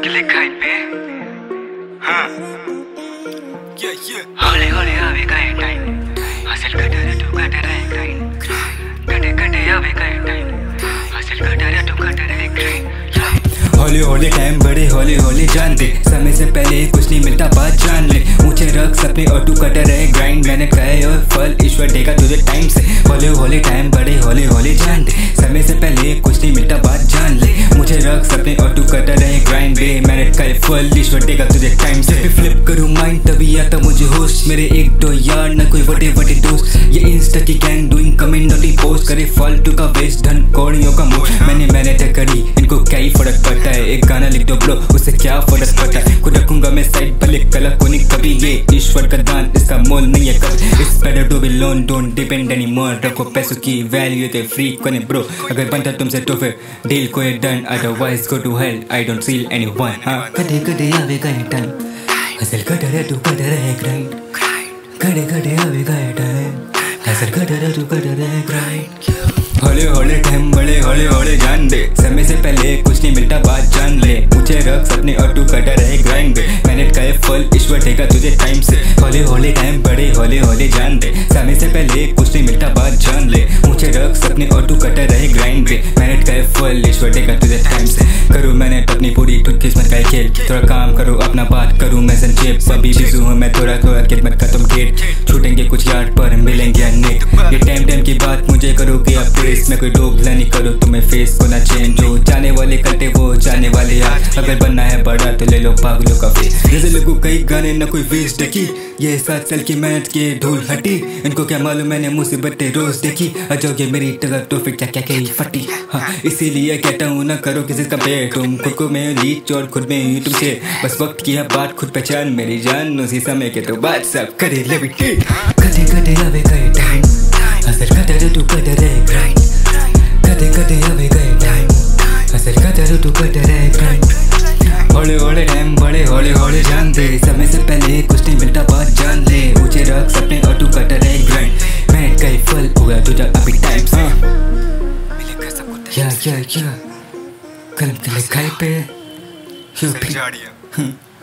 के लिए खाई पे हाँ हौले हौले आवेगा ये टाइम हासिल कटर तू कटर है ग्राइंड कटे कटे आवेगा ये टाइम हासिल कटर तू कटर है ग्राइंड हौले हौले टाइम बड़े हौले हौले जान दे समय से पहले कुछ नहीं मिलता बात जान ले ऊंचे रख सपने और तू कटर है ग्राइंड मैंने खाए और फल ईश्वर देगा तुझे टाइम से हौले हौले टाइम बड़े हौले हौले जान दे समय से पहले कुछ नहीं मिलता बात जान ले मुझे रख सपने और तू कटर है ग्राइंड बे मैंने खाए फल ईश्वर देगा तुझे टाइम से फ्लिप करूँ माइंड तभी आता मुझे होश मेरे एक दो यार न कोई बड़े बड़े दोस्त ये इंस्टा की gang doing comment noting post करे फालतू का वेस्ट धन कौड़ियों का मोह मैंने तय करी इनको क्या ही फर्क पड़ता है एक गाना लिख दो ब्रो उससे क्या फर्क पड़ता है खुद रखूंगा मैं साइड भले कलर को नहीं कभी ये ईश्वर का दान इसका मोल नहीं है कभी it's better to be lone don't depend any more रखो पैसों की वैल्यू ते फ्री कोने ब्रो अगर बनता तुमसे तो फिर डील को done otherwise go to hell I don't seal anyone हां कदे कदे आवेगा ये टाइम हसल कटर तू कटर है ग्राइंड कदे कदे आवेगा ये टाइम हसल कटर तू कटर है ग्राइंड हौले हौले टाइम बड़े हौले हौले जान दे समय से पहले कुछ नहीं मिलता बात जान ले ऊंचे रख सपने और तू कटर है ग्राइंड मैंने खाए फल ईश्वर देगा तुझे टाइम से हौले हौले टाइम बड़े हौले हौले जान दे समय से पहले कुछ नहीं मिलता बात जान ले ऊंचे रख सपने और तू कटर है ग्राइंड मैंने खाए फल ईश्वर देगा तुझे टाइम से करूँ मैंने अपनी पूरी खुद किस्मत का खेल थोड़ा काम करूँ अपना बात करूँ मैं संक्षेप अभी बिजू हूँ मैं थोड़ा थोड़ा किस्मत का तुम गेट छूटेंगे कुछ यार पर मिलेंगे अनेक ये टाइम की बात मुझे करोगे अब मैं कोई डोगला नहीं करो तुम्हें फेस को ना चेंज हो जाने वाले कटे वो जाने वाले यार अगर बनना है बड़ा तो ले लो पागलों का फेस जैसे लोगों कई गाने न कोई वेस्ट देखी ये 7 साल की मेहनत की धूल हटी इनको क्या मालूम मैंने मुसीबतें रोज देखी अजोगे मेरी टगर तो फिर क्या क्या कही फटी हाँ इसीलिए कहता हूँ ना करो किसी का पेड़ तुम खुद को मैं लीच और खुद में ही तुमसे बस वक्त की है बात खुद पहचान मेरी जान उसी समय के तो बात सब करे लेविटेट कदे कदे आवेगा ये टाइम हसल कदे तू कदे है ग्राइंड कदे कदे आवेगा ये टाइम हसल कदे तू कदे है ग्राइंड हौले हौले टाइम बड़े हौले हौले जान दे समय से पहले कुछ नहीं मिलता बात जान ले ऊंचे रख सपने और तू कदे है ग्राइंड मैं कई फल हुआ तुझा अभी टाइम से या कलम के लिखाई पे